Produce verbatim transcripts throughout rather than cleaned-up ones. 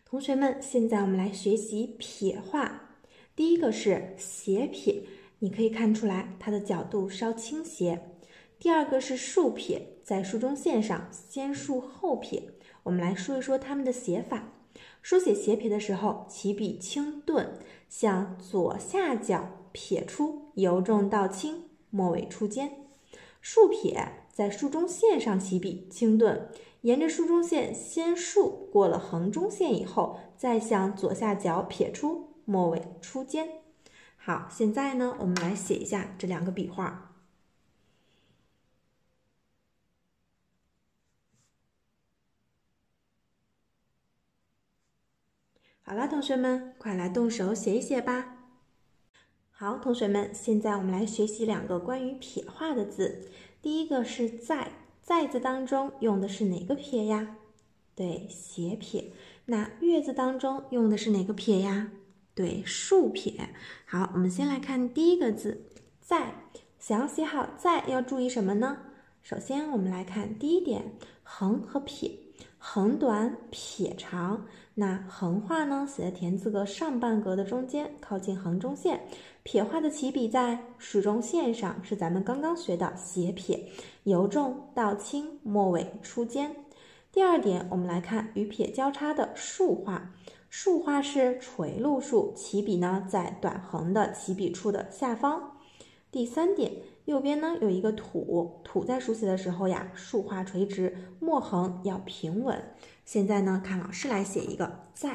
同学们，现在我们来学习撇画。第一个是斜撇，你可以看出来它的角度稍倾斜。第二个是竖撇，在竖中线上先竖后撇。我们来说一说它们的写法。书写斜撇的时候，起笔轻顿，向左下角撇出，由重到轻，末尾出尖。竖撇在竖中线上起笔轻顿，沿着竖中线先竖，过了横中线以后，再向左下角撇出，末尾出尖。好，现在呢，我们来写一下这两个笔画。好了，同学们，快来动手写一写吧。好，同学们，现在我们来学习两个关于撇画的字。第一个是在，在字当中用的是哪个撇呀？对，斜撇。那月字当中用的是哪个撇呀？对，竖撇。好，我们先来看第一个字在，想要写好在要注意什么呢？首先我们来看第一点，横和撇，横短，撇长。那横画呢，写在田字格上半格的中间，靠近横中线。撇画的起笔在竖中线上，是咱们刚刚学的斜撇，由重到轻，末尾出尖。第二点，我们来看与撇交叉的竖画。竖画是垂露竖，起笔呢在短横的起笔处的下方。第三点，右边呢有一个土，土在书写的时候呀，竖画垂直，墨横要平稳。现在呢，看老师来写一个在。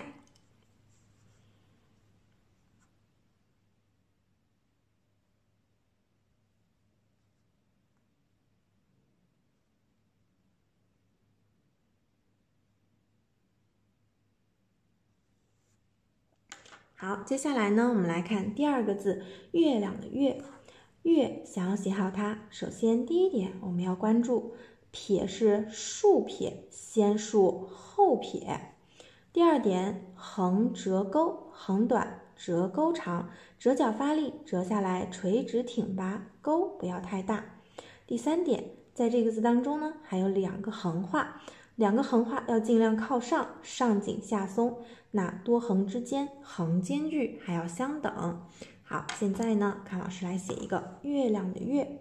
好，接下来呢，我们来看第二个字月亮的月。月想要写好它，首先第一点我们要关注撇是竖撇，先竖后撇。第二点，横折钩，横短，折钩长，折角发力，折下来垂直挺拔，钩不要太大。第三点，在这个字当中呢，还有两个横画，两个横画要尽量靠上，上紧下松，那多横之间横间距还要相等。好，现在呢，看老师来写一个月亮的月。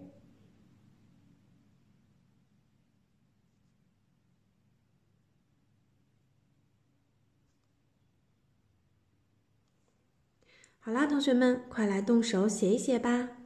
好啦，同学们，快来动手写一写吧。